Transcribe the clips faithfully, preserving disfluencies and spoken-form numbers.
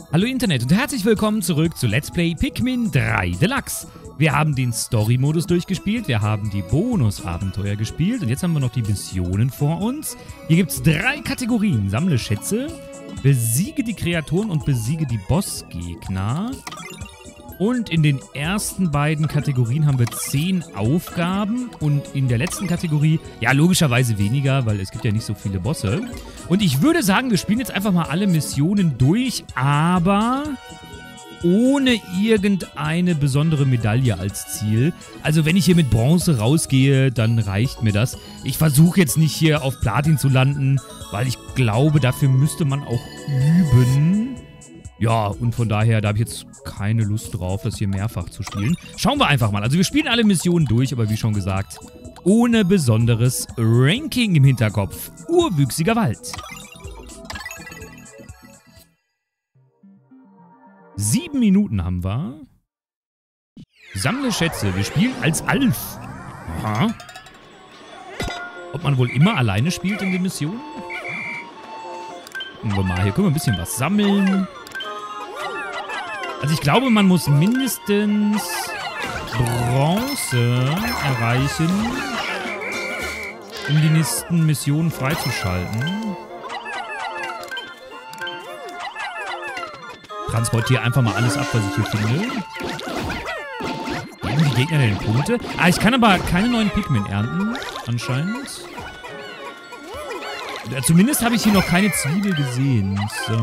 Hallo Internet und herzlich willkommen zurück zu Let's Play Pikmin drei Deluxe. Wir haben den Story-Modus durchgespielt, wir haben die Bonus-Abenteuer gespielt und jetzt haben wir noch die Missionen vor uns. Hier gibt es drei Kategorien. Sammle Schätze, besiege die Kreaturen und besiege die Bossgegner. Und in den ersten beiden Kategorien haben wir zehn Aufgaben und in der letzten Kategorie, ja logischerweise weniger, weil es gibt ja nicht so viele Bosse. Und ich würde sagen, wir spielen jetzt einfach mal alle Missionen durch, aber ohne irgendeine besondere Medaille als Ziel. Also wenn ich hier mit Bronze rausgehe, dann reicht mir das. Ich versuche jetzt nicht hier auf Platin zu landen, weil ich glaube, dafür müsste man auch üben. Ja, und von daher, da habe ich jetzt keine Lust drauf, das hier mehrfach zu spielen. Schauen wir einfach mal. Also wir spielen alle Missionen durch, aber wie schon gesagt, ohne besonderes Ranking im Hinterkopf. Urwüchsiger Wald. Sieben Minuten haben wir. Sammle Schätze. Wir spielen als Alf. Aha. Ob man wohl immer alleine spielt in den Missionen? Gucken wir mal. Hier können wir ein bisschen was sammeln. Also ich glaube, man muss mindestens Bronze erreichen, um die nächsten Missionen freizuschalten. Transportiere einfach mal alles ab, was ich hier finde. Geben die Gegner denn Punkte? Ah, ich kann aber keine neuen Pikmin ernten, anscheinend. Ja, zumindest habe ich hier noch keine Zwiebel gesehen. So.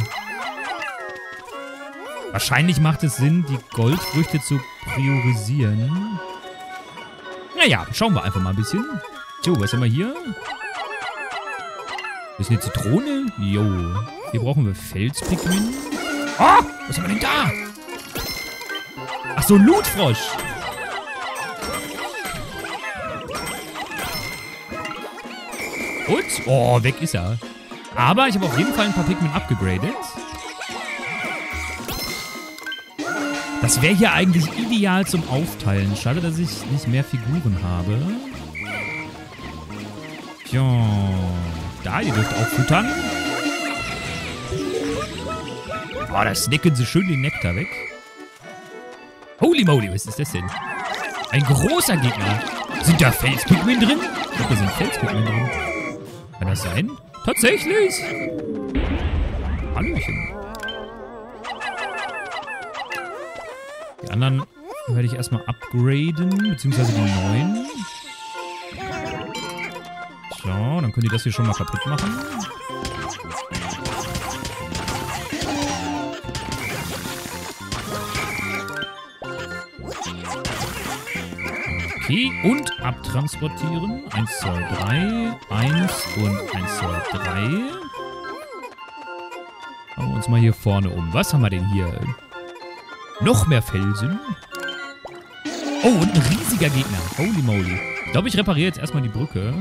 Wahrscheinlich macht es Sinn, die Goldfrüchte zu priorisieren. Naja, schauen wir einfach mal ein bisschen. So, was haben wir hier? Das ist eine Zitrone? Jo. Hier brauchen wir Felspikmin. Oh, was haben wir denn da? Ach so, Lootfrosch. Und? Oh, weg ist er. Aber ich habe auf jeden Fall ein paar Pikmin abgegradet. Das wäre hier eigentlich ideal zum Aufteilen. Schade, dass ich nicht mehr Figuren habe. Tja, da, ihr dürft auch futtern. Boah, da snacken sie schön den Nektar weg. Holy moly, was ist das denn? Ein großer Gegner. Sind da Felspikmin drin? Ich glaube, da sind Felspikmin drin. Kann das sein? Tatsächlich! Hallöchen. Die anderen werde ich erstmal upgraden, beziehungsweise die neuen. So, dann können die das hier schon mal kaputt machen. Okay, und abtransportieren. eins, zwei, drei. eins und eins, zwei, drei. Schauen wir uns mal hier vorne um. Was haben wir denn hier? Noch mehr Felsen. Oh, und ein riesiger Gegner. Holy moly. Ich glaube, ich repariere jetzt erstmal die Brücke.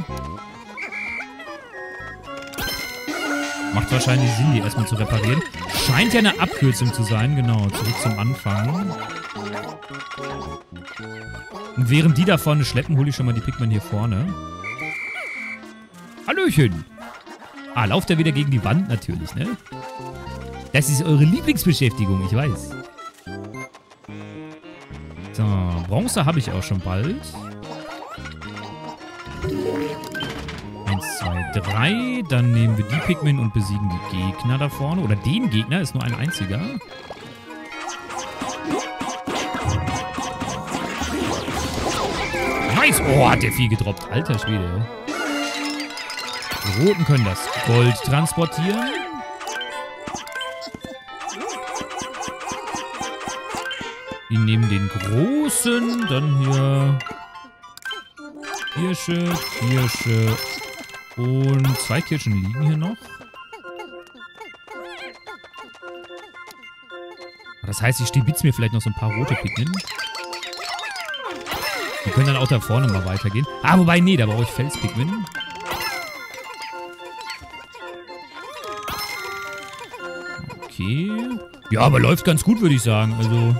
Macht wahrscheinlich Sinn, die erstmal zu reparieren. Scheint ja eine Abkürzung zu sein. Genau, zurück zum Anfang. Und während die da vorne schleppen, hole ich schon mal die Pikmin hier vorne. Hallöchen. Ah, lauft er wieder gegen die Wand natürlich, ne? Das ist eure Lieblingsbeschäftigung, ich weiß. So, Bronze habe ich auch schon bald. Eins, zwei, drei. Dann nehmen wir die Pikmin und besiegen die Gegner da vorne. Oder den Gegner, ist nur ein einziger. Nice! Oh, hat der viel gedroppt. Alter Schwede. Die Roten können das Gold transportieren. Die nehmen den großen, dann hier Kirsche, Kirsche und zwei Kirschen liegen hier noch. Das heißt, ich stibitze mir vielleicht noch so ein paar rote Pikmin. Die können dann auch da vorne mal weitergehen. Ah, wobei, nee, da brauche ich Felspikmin. Okay. Ja, aber läuft ganz gut, würde ich sagen. Also...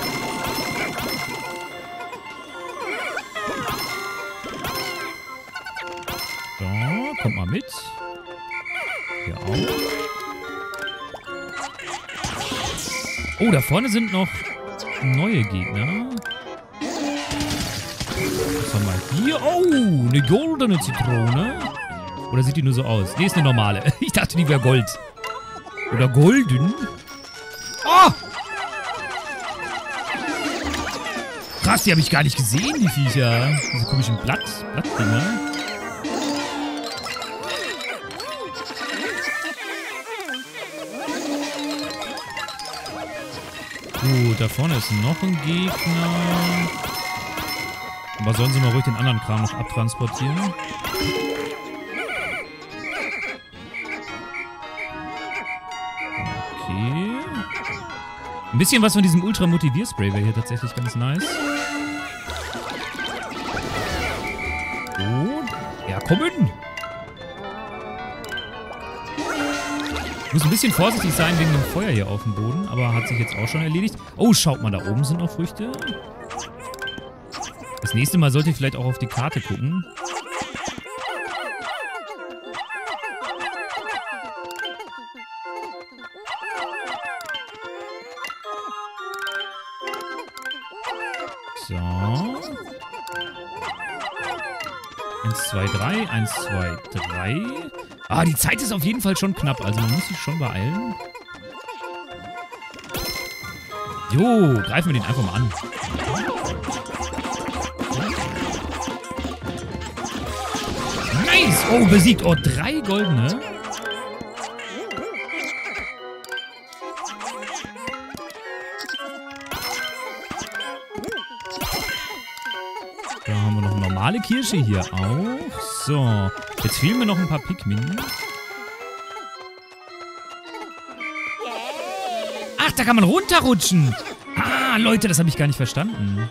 Kommt mal mit. Hier auch. Oh, da vorne sind noch neue Gegner. Was haben wir hier? Oh, eine goldene Zitrone. Oder sieht die nur so aus? Nee, ist eine normale. Ich dachte, die wäre Gold. Oder golden. Oh! Krass, die habe ich gar nicht gesehen, die Viecher. Diese komischen Blatt, Blattdinger. Gut, da vorne ist noch ein Gegner. Aber sollen sie mal ruhig den anderen Kram noch abtransportieren? Okay. Ein bisschen was von diesem Ultra-Motivierspray wäre hier tatsächlich ganz nice. Oh, ja, kommen! Ich muss ein bisschen vorsichtig sein wegen dem Feuer hier auf dem Boden, aber hat sich jetzt auch schon erledigt. Oh, schaut mal, da oben sind noch Früchte. Das nächste Mal sollte ich vielleicht auch auf die Karte gucken. So. Eins, zwei, drei. Eins, zwei, drei. Ah, die Zeit ist auf jeden Fall schon knapp. Also man muss sich schon beeilen. Jo, greifen wir den einfach mal an. Nice! Oh, besiegt. Oh, drei goldene. Da haben wir noch eine normale Kirsche hier auch. So, jetzt fehlen mir noch ein paar Pikmin. Ach, da kann man runterrutschen. Ah, Leute, das habe ich gar nicht verstanden.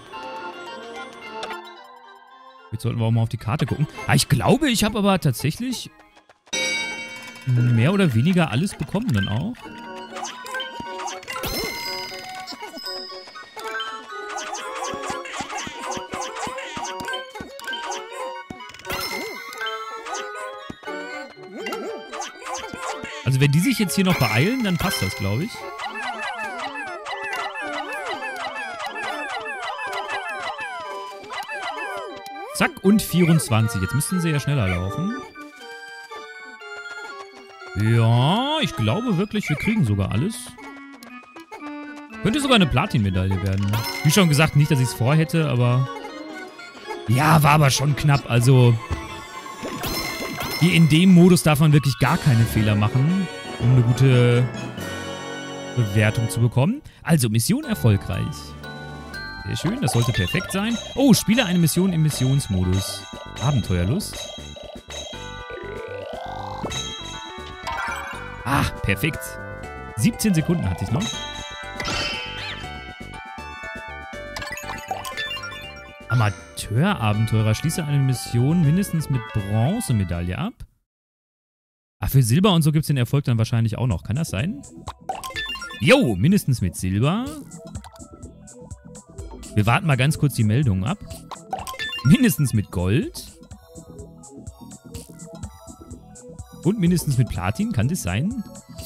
Jetzt sollten wir auch mal auf die Karte gucken. Ah, ich glaube, ich habe aber tatsächlich mehr oder weniger alles bekommen dann auch. Also wenn die sich jetzt hier noch beeilen, dann passt das, glaube ich. Zack, und vierundzwanzig. Jetzt müssten sie ja schneller laufen. Ja, ich glaube wirklich, wir kriegen sogar alles. Könnte sogar eine Platin-Medaille werden. Wie schon gesagt, nicht, dass ich es vorhätte, aber... Ja, war aber schon knapp. Also... Hier in dem Modus darf man wirklich gar keine Fehler machen, um eine gute Bewertung zu bekommen. Also, Mission erfolgreich. Sehr schön, das sollte perfekt sein. Oh, spiele eine Mission im Missionsmodus. Abenteuerlust. Ah, perfekt. siebzehn Sekunden hatte ich noch. Amateurabenteurer. Schließe eine Mission mindestens mit Bronzemedaille ab. Ach, für Silber und so gibt es den Erfolg dann wahrscheinlich auch noch. Kann das sein? Jo, mindestens mit Silber. Wir warten mal ganz kurz die Meldungen ab. Mindestens mit Gold. Und mindestens mit Platin. Kann das sein?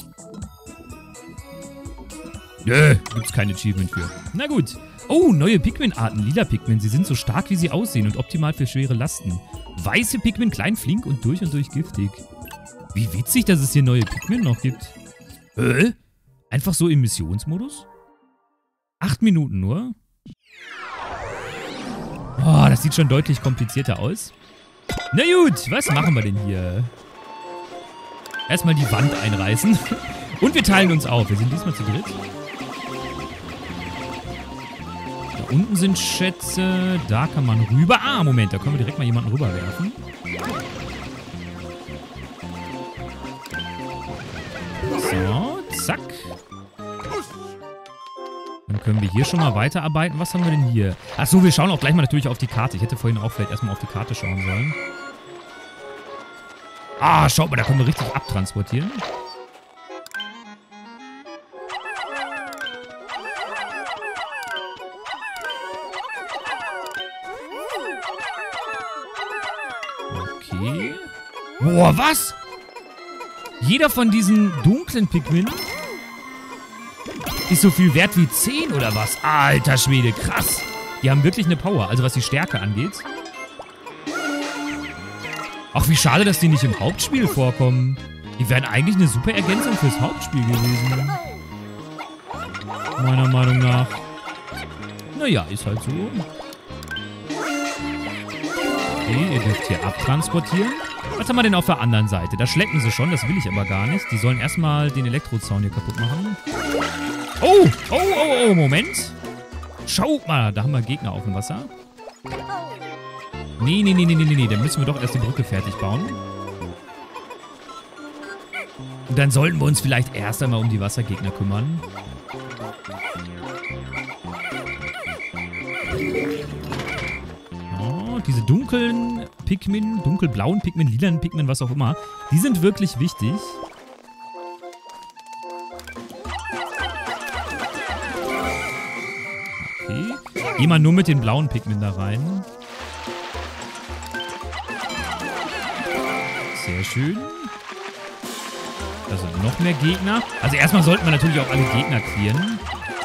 Nö, gibt's kein Achievement für. Na gut. Oh, neue Pikmin-Arten. Lila Pikmin. Sie sind so stark, wie sie aussehen und optimal für schwere Lasten. Weiße Pikmin, klein, flink und durch und durch giftig. Wie witzig, dass es hier neue Pikmin noch gibt. Hä? Einfach so im Missionsmodus? Acht Minuten nur? Oh, das sieht schon deutlich komplizierter aus. Na gut, was machen wir denn hier? Erstmal die Wand einreißen. Und wir teilen uns auf. Wir sind diesmal zu dritt. Da unten sind Schätze. Da kann man rüber. Ah, Moment, da können wir direkt mal jemanden rüberwerfen. So, zack. Dann können wir hier schon mal weiterarbeiten. Was haben wir denn hier? Achso, wir schauen auch gleich mal natürlich auf die Karte. Ich hätte vorhin auch vielleicht erstmal auf die Karte schauen sollen. Ah, schaut mal, da können wir richtig abtransportieren. Okay. Boah, was? Jeder von diesen dunklen Pikmin Ist so viel wert wie zehn oder was? Alter Schwede, krass. Die haben wirklich eine Power, also was die Stärke angeht. Ach, wie schade, dass die nicht im Hauptspiel vorkommen. Die wären eigentlich eine super Ergänzung fürs Hauptspiel gewesen. Meiner Meinung nach. Naja, ist halt so. Okay, ihr dürft hier abtransportieren. Was haben wir denn auf der anderen Seite? Da schleppen sie schon, das will ich aber gar nicht. Die sollen erstmal den Elektrozaun hier kaputt machen. Oh, oh, oh, oh, Moment. Schaut mal, da haben wir Gegner auf dem Wasser. Nee, nee, nee, nee, nee, nee, dann müssen wir doch erst die Brücke fertig bauen. Und dann sollten wir uns vielleicht erst einmal um die Wassergegner kümmern. Oh, diese dunklen Pikmin, dunkelblauen Pikmin, lilanen Pikmin, was auch immer, die sind wirklich wichtig. Okay. Geh mal nur mit den blauen Pikmin da rein. Sehr schön. Da sind noch mehr Gegner. Also erstmal sollten wir natürlich auch alle Gegner clearen.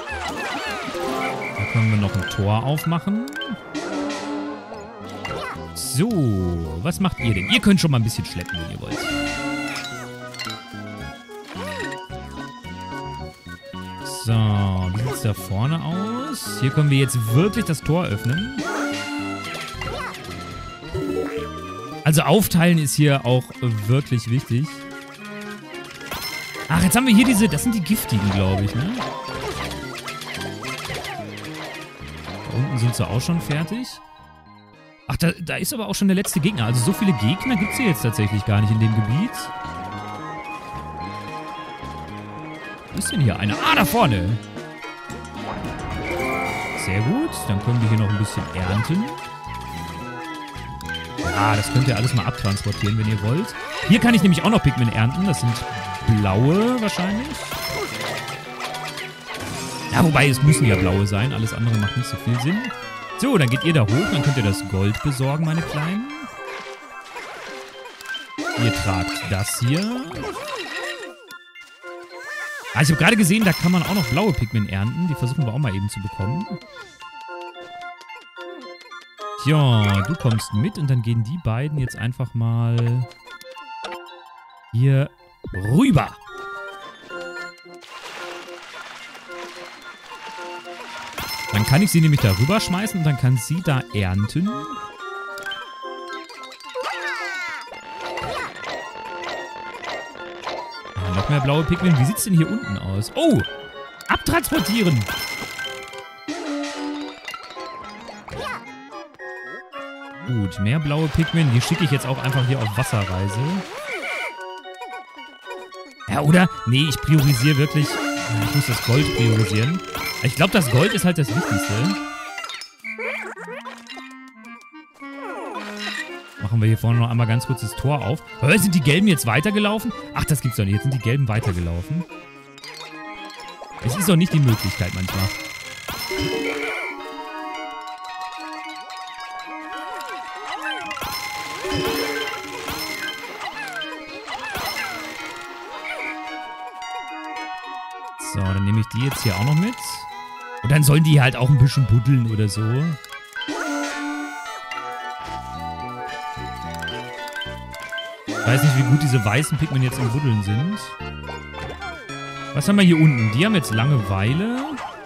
Da können wir noch ein Tor aufmachen. So, was macht ihr denn? Ihr könnt schon mal ein bisschen schleppen, wenn ihr wollt. So, wie sieht es da vorne aus? Hier können wir jetzt wirklich das Tor öffnen. Also aufteilen ist hier auch wirklich wichtig. Ach, jetzt haben wir hier diese... Das sind die giftigen, glaube ich, ne? Da unten sind sie auch schon fertig. Ach, da, da ist aber auch schon der letzte Gegner. Also so viele Gegner gibt es hier jetzt tatsächlich gar nicht in dem Gebiet. Wo ist denn hier einer? Ah, da vorne! Sehr gut. Dann können wir hier noch ein bisschen ernten. Ja, das könnt ihr alles mal abtransportieren, wenn ihr wollt. Hier kann ich nämlich auch noch Pikmin ernten. Das sind blaue wahrscheinlich. Ja, wobei, es müssen ja blaue sein. Alles andere macht nicht so viel Sinn. So, dann geht ihr da hoch. Dann könnt ihr das Gold besorgen, meine Kleinen. Ihr tragt das hier. Ah, ich habe gerade gesehen, da kann man auch noch blaue Pikmin ernten. Die versuchen wir auch mal eben zu bekommen. Ja, du kommst mit und dann gehen die beiden jetzt einfach mal hier rüber. Dann kann ich sie nämlich da rüberschmeißen und dann kann sie da ernten. Ah, noch mehr blaue Pikmin. Wie sieht es denn hier unten aus? Oh! Abtransportieren! Gut, mehr blaue Pikmin. Die schicke ich jetzt auch einfach hier auf Wasserreise. Ja, oder? Nee, ich priorisiere wirklich... Ja, ich muss das Gold priorisieren. Ich glaube, das Gold ist halt das Wichtigste. Machen wir hier vorne noch einmal ganz kurz das Tor auf. Hör, sind die Gelben jetzt weitergelaufen? Ach, das gibt's doch nicht. Jetzt sind die Gelben weitergelaufen. Es ist doch nicht die Möglichkeit manchmal. So, dann nehme ich die jetzt hier auch noch mit. Und dann sollen die halt auch ein bisschen buddeln oder so. Ich weiß nicht, wie gut diese weißen Pikmin jetzt im Buddeln sind. Was haben wir hier unten? Die haben jetzt Langeweile.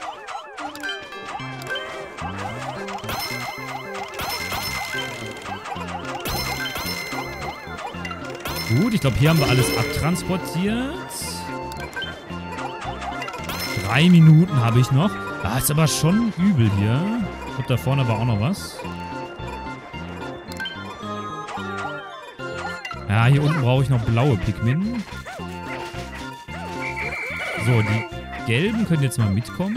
Gut, ich glaube, hier haben wir alles abtransportiert. Drei Minuten habe ich noch. Ah, ist aber schon übel hier. Ich glaube, da vorne war auch noch was. Ja, hier unten brauche ich noch blaue Pikmin. So, die gelben können jetzt mal mitkommen.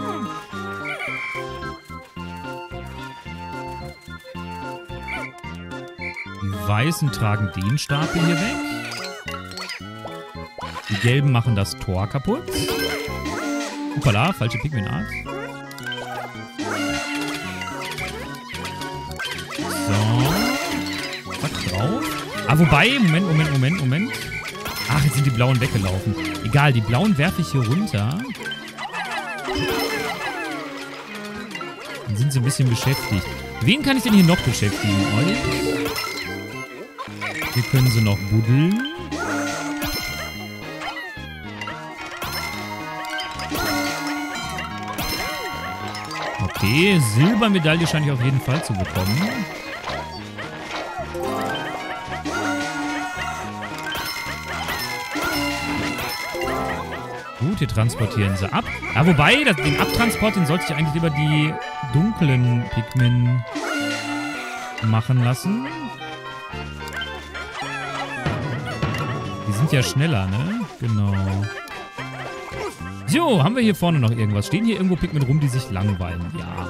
Die weißen tragen den Stapel hier weg. Die gelben machen das Tor kaputt. Hoppala, falsche Pikminart. So. Zack, drauf. Ah, wobei, Moment, Moment, Moment, Moment. Ach, jetzt sind die blauen weggelaufen. Egal, die blauen werfe ich hier runter. Dann sind sie ein bisschen beschäftigt. Wen kann ich denn hier noch beschäftigen? Euch? Hier können sie noch buddeln. Okay, Silbermedaille scheine ich auf jeden Fall zu bekommen. Gut, hier transportieren sie ab. Ja, wobei, das, den Abtransport, den sollte ich eigentlich lieber die dunklen Pikmin machen lassen. Die sind ja schneller, ne? Genau. So, haben wir hier vorne noch irgendwas? Stehen hier irgendwo Pikmin rum, die sich langweilen? Ja.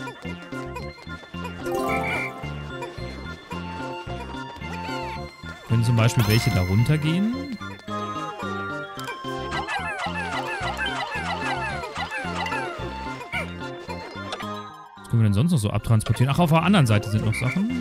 Können zum Beispiel welche da runtergehen? Was können wir denn sonst noch so abtransportieren? Ach, auf der anderen Seite sind noch Sachen.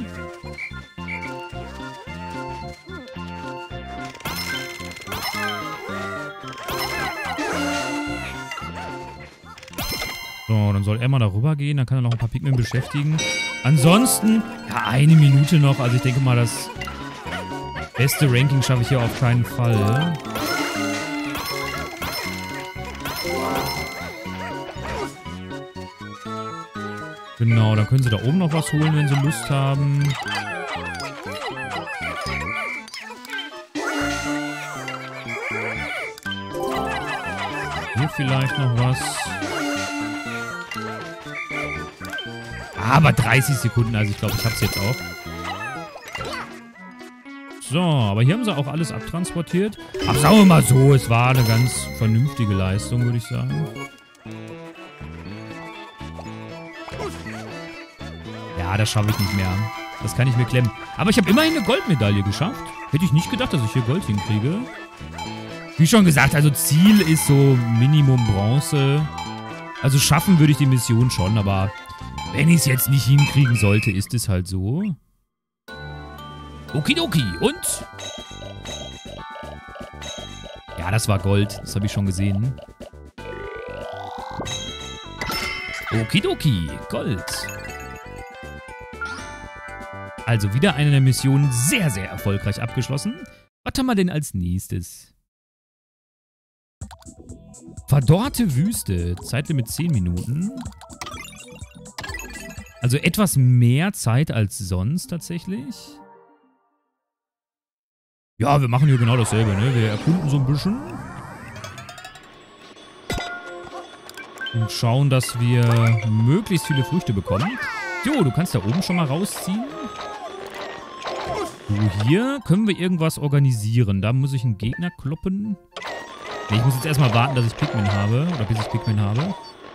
So, dann soll er mal darüber gehen. Dann kann er noch ein paar Pikmin beschäftigen. Ansonsten, ja, eine Minute noch. Also ich denke mal, das beste Ranking schaffe ich hier auf keinen Fall. Genau, dann können sie da oben noch was holen, wenn sie Lust haben. Hier vielleicht noch was. Aber dreißig Sekunden, also ich glaube, ich hab's jetzt auch. So, aber hier haben sie auch alles abtransportiert. Ach, sagen wir mal so, es war eine ganz vernünftige Leistung, würde ich sagen. Ja, das schaffe ich nicht mehr. Das kann ich mir klemmen. Aber ich habe immerhin eine Goldmedaille geschafft. Hätte ich nicht gedacht, dass ich hier Gold hinkriege. Wie schon gesagt, also Ziel ist so Minimum Bronze. Also schaffen würde ich die Mission schon, aber wenn ich es jetzt nicht hinkriegen sollte, ist es halt so. Okidoki. Und? Ja, das war Gold. Das habe ich schon gesehen. Okidoki. Gold. Also wieder eine Mission sehr, sehr erfolgreich abgeschlossen. Was haben wir denn als nächstes? Verdorrte Wüste. Zeitlimit zehn Minuten. Also etwas mehr Zeit als sonst tatsächlich. Ja, wir machen hier genau dasselbe, ne? Wir erkunden so ein bisschen. Und schauen, dass wir möglichst viele Früchte bekommen. Jo, du kannst da oben schon mal rausziehen. So, hier können wir irgendwas organisieren. Da muss ich einen Gegner kloppen. Ne, ich muss jetzt erstmal warten, dass ich Pikmin habe. Oder bis ich Pikmin habe.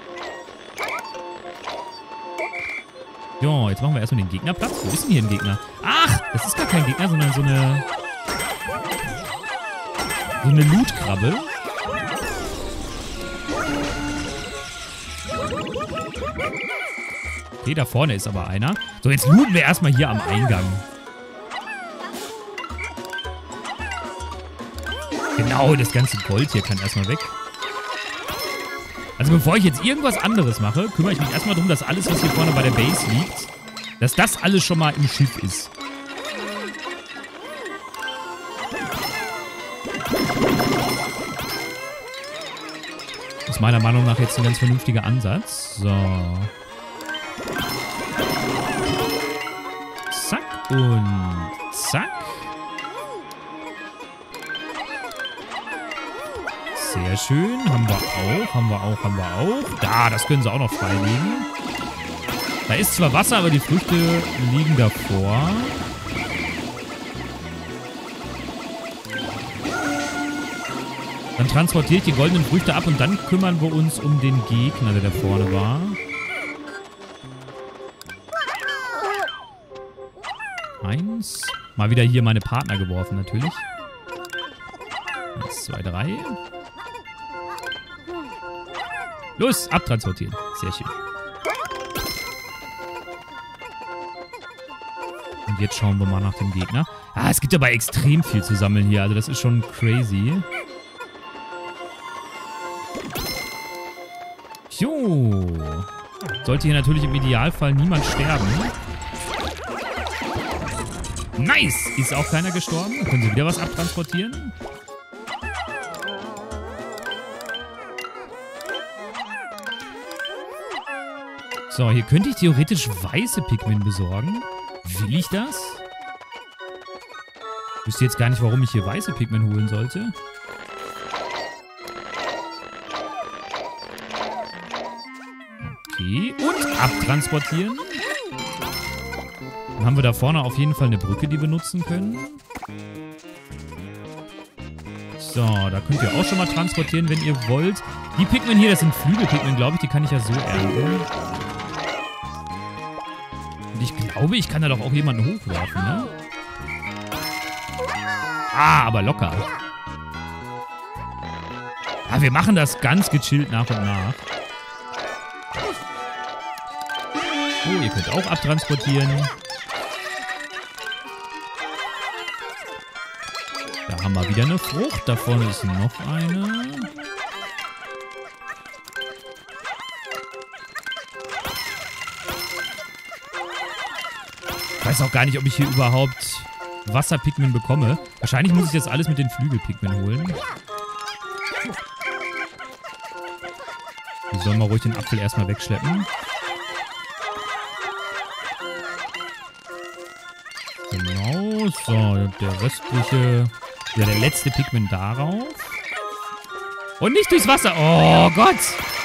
Jo, jetzt machen wir erstmal den Gegner Platz. Wo ist denn hier ein Gegner? Ach, das ist gar kein Gegner, sondern so eine... So eine Loot-Krabbe. Okay, da vorne ist aber einer. So, jetzt looten wir erstmal hier am Eingang. Genau, das ganze Gold hier kann erstmal weg. Also bevor ich jetzt irgendwas anderes mache, kümmere ich mich erstmal darum, dass alles, was hier vorne bei der Base liegt, dass das alles schon mal im Schiff ist. Das ist meiner Meinung nach jetzt ein ganz vernünftiger Ansatz. So. Zack und zack. Sehr schön. Haben wir auch, haben wir auch, haben wir auch. Da, das können sie auch noch freilegen. Da ist zwar Wasser, aber die Früchte liegen davor. Dann transportiere ich die goldenen Früchte ab und dann kümmern wir uns um den Gegner, der da vorne war. Eins. Mal wieder hier meine Partner geworfen, natürlich. Eins, zwei, drei. Los, abtransportieren. Sehr schön. Und jetzt schauen wir mal nach dem Gegner. Ah, es gibt aber extrem viel zu sammeln hier. Also das ist schon crazy. Jo. Sollte hier natürlich im Idealfall niemand sterben. Nice! Ist auch keiner gestorben. Können sie wieder was abtransportieren? So, hier könnte ich theoretisch weiße Pikmin besorgen. Will ich das? Ich wüsste jetzt gar nicht, warum ich hier weiße Pikmin holen sollte. Okay, und abtransportieren. Dann haben wir da vorne auf jeden Fall eine Brücke, die wir nutzen können. So, da könnt ihr auch schon mal transportieren, wenn ihr wollt. Die Pikmin hier, das sind Flügelpikmin, glaube ich, die kann ich ja so ernten. Und ich glaube, ich kann da doch auch jemanden hochwerfen, ne? Ah, aber locker. Ah, wir machen das ganz gechillt nach und nach. Oh, ihr könnt auch abtransportieren. Da haben wir wieder eine Frucht. Da vorne ist noch eine. Ich weiß auch gar nicht, ob ich hier überhaupt Wasserpigment bekomme. Wahrscheinlich muss ich jetzt alles mit den Flügelpigment holen. Wir sollen mal ruhig den Apfel erstmal wegschleppen. Genau, so, der restliche, ja, der letzte Pigment darauf. Und nicht durchs Wasser. Oh Gott.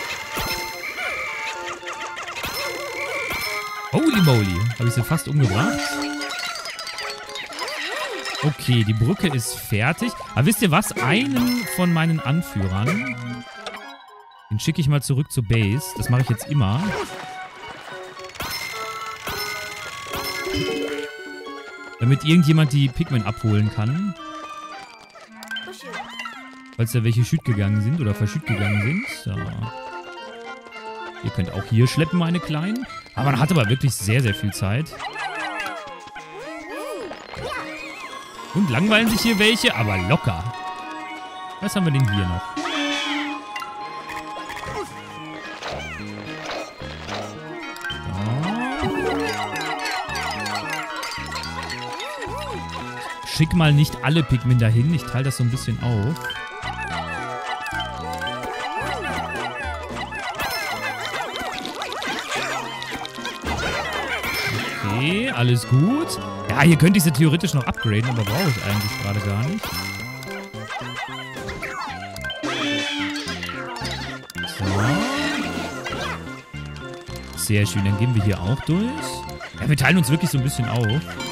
Holy moly. Habe ich sie fast umgebracht. Okay, die Brücke ist fertig. Aber wisst ihr was? Einen von meinen Anführern, den schicke ich mal zurück zur Base. Das mache ich jetzt immer. Damit irgendjemand die Pikmin abholen kann. Falls da welche schütt gegangen sind oder verschütt gegangen sind. So. Ihr könnt auch hier schleppen, meine Kleinen. Aber man hat aber wirklich sehr, sehr viel Zeit. Und langweilen sich hier welche, aber locker. Was haben wir denn hier noch? Schick mal nicht alle Pikmin dahin. Ich teile das so ein bisschen auf. Okay, alles gut. Ja, hier könnte ich sie theoretisch noch upgraden, aber brauche ich eigentlich gerade gar nicht. So. Sehr schön, dann gehen wir hier auch durch. Ja, wir teilen uns wirklich so ein bisschen auf.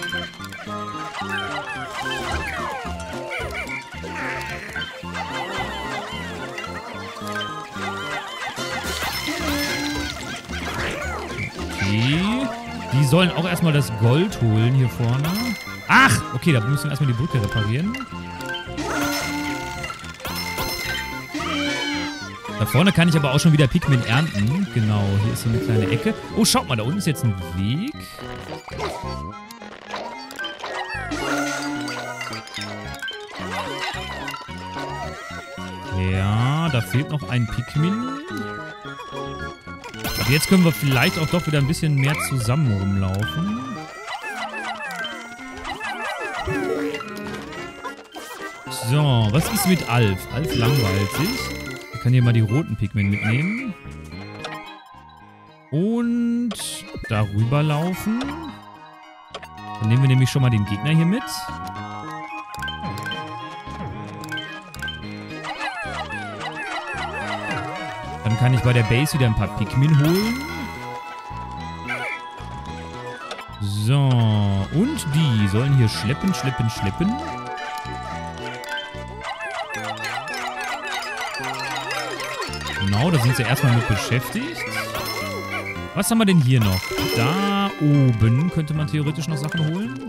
Okay. Die sollen auch erstmal das Gold holen hier vorne. Ach, okay, da müssen wir erstmal die Brücke reparieren. Da vorne kann ich aber auch schon wieder Pikmin ernten. Genau, hier ist so eine kleine Ecke. Oh, schaut mal, da unten ist jetzt ein Weg. Ja, da fehlt noch ein Pikmin. Aber jetzt können wir vielleicht auch doch wieder ein bisschen mehr zusammen rumlaufen. So, was ist mit Alf? Alf langweilt sich. Ich kann hier mal die roten Pikmin mitnehmen. Und darüber laufen. Dann nehmen wir nämlich schon mal den Gegner hier mit. Dann kann ich bei der Base wieder ein paar Pikmin holen. So, und die sollen hier schleppen, schleppen, schleppen. Genau, da sind sie erstmal mit beschäftigt. Was haben wir denn hier noch? Da oben könnte man theoretisch noch Sachen holen.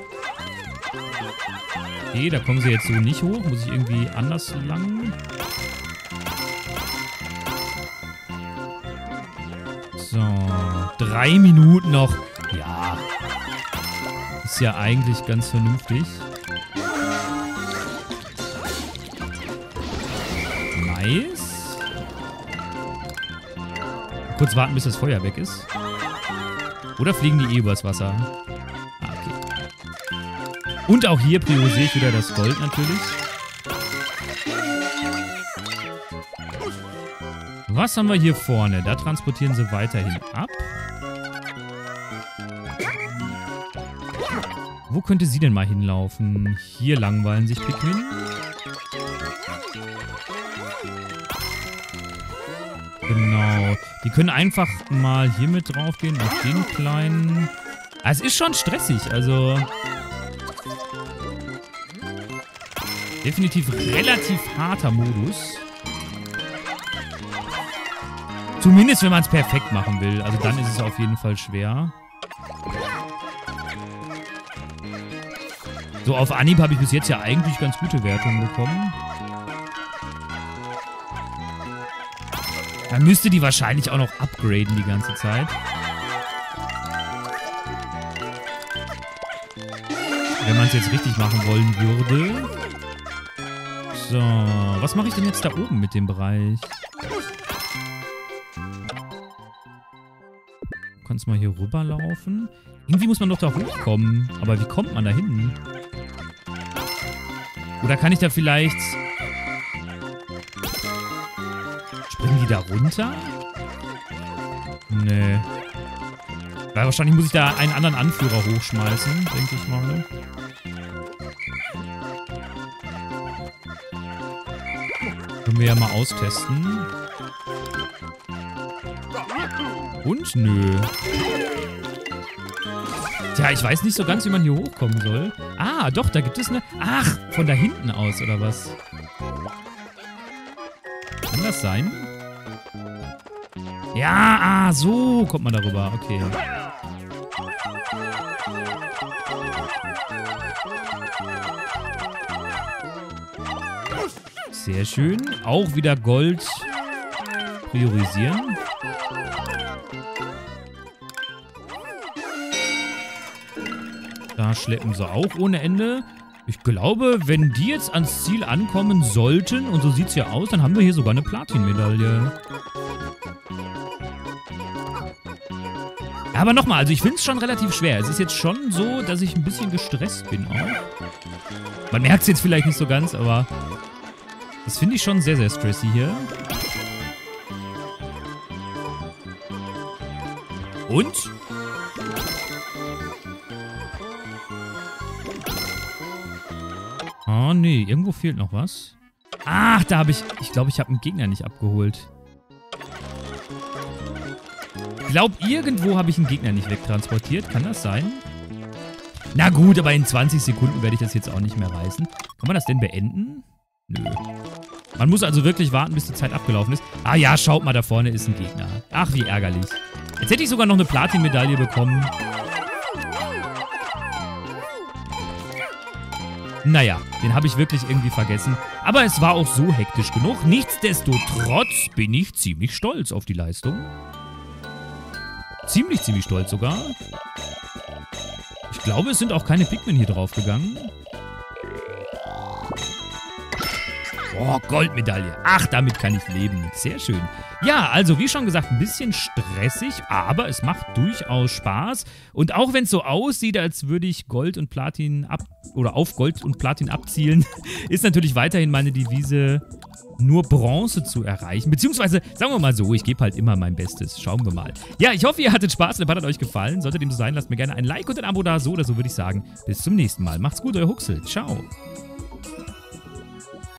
Okay, da kommen sie jetzt so nicht hoch. Muss ich irgendwie anders lang? So, drei Minuten noch. Ja, ist ja eigentlich ganz vernünftig. Nice. Kurz warten, bis das Feuer weg ist. Oder fliegen die eh übers Wasser? Ah, okay. Und auch hier priorisiere ich wieder das Gold natürlich. Was haben wir hier vorne? Da transportieren sie weiterhin ab. Wo könnte sie denn mal hinlaufen? Hier langweilen sich Pikmin. Genau. Die können einfach mal hier mit drauf gehen, auf den kleinen. Ah, es ist schon stressig, also. Definitiv relativ harter Modus. Zumindest, wenn man es perfekt machen will. Also dann ist es auf jeden Fall schwer. So, auf Anhieb habe ich bis jetzt ja eigentlich ganz gute Wertungen bekommen. Dann müsste die wahrscheinlich auch noch upgraden die ganze Zeit. Wenn man es jetzt richtig machen wollen würde. So, was mache ich denn jetzt da oben mit dem Bereich? Du kannst mal hier rüberlaufen. Irgendwie muss man doch da hochkommen. Aber wie kommt man da hin? Oder kann ich da vielleicht... Springen die da runter? Nee. Weil wahrscheinlich muss ich da einen anderen Anführer hochschmeißen, denke ich mal. Können wir ja mal austesten. Und nö. Tja, ich weiß nicht so ganz, wie man hier hochkommen soll. Ah, doch, da gibt es eine... Ach, von da hinten aus, oder was? Kann das sein? Ja, ah, so kommt man darüber. Okay. Sehr schön. Auch wieder Gold priorisieren. Da schleppen sie auch ohne Ende. Ich glaube, wenn die jetzt ans Ziel ankommen sollten, und so sieht es ja aus, dann haben wir hier sogar eine Platin-Medaille. Aber nochmal, also ich finde es schon relativ schwer. Es ist jetzt schon so, dass ich ein bisschen gestresst bin auch. Man merkt es jetzt vielleicht nicht so ganz, aber das finde ich schon sehr, sehr stressy hier. Und? Oh nee, irgendwo fehlt noch was. Ach, da habe ich... Ich glaube, ich habe einen Gegner nicht abgeholt. Ich glaube, irgendwo habe ich einen Gegner nicht wegtransportiert. Kann das sein? Na gut, aber in zwanzig Sekunden werde ich das jetzt auch nicht mehr reißen. Kann man das denn beenden? Nö. Man muss also wirklich warten, bis die Zeit abgelaufen ist. Ah ja, schaut mal, da vorne ist ein Gegner. Ach, wie ärgerlich. Jetzt hätte ich sogar noch eine Platin-Medaille bekommen. Naja, den habe ich wirklich irgendwie vergessen. Aber es war auch so hektisch genug. Nichtsdestotrotz bin ich ziemlich stolz auf die Leistung. Ziemlich, ziemlich stolz sogar. Ich glaube, es sind auch keine Pikmin hier draufgegangen. Oh, Goldmedaille. Ach, damit kann ich leben. Sehr schön. Ja, also wie schon gesagt, ein bisschen stressig, aber es macht durchaus Spaß. Und auch wenn es so aussieht, als würde ich Gold und Platin ab oder auf Gold und Platin abzielen, ist natürlich weiterhin meine Devise, nur Bronze zu erreichen. Beziehungsweise, sagen wir mal so, ich gebe halt immer mein Bestes. Schauen wir mal. Ja, ich hoffe, ihr hattet Spaß. Der Part hat euch gefallen. Sollte dem so sein, lasst mir gerne ein Like und ein Abo da. So oder so würde ich sagen, bis zum nächsten Mal. Macht's gut, euer Huxel. Ciao.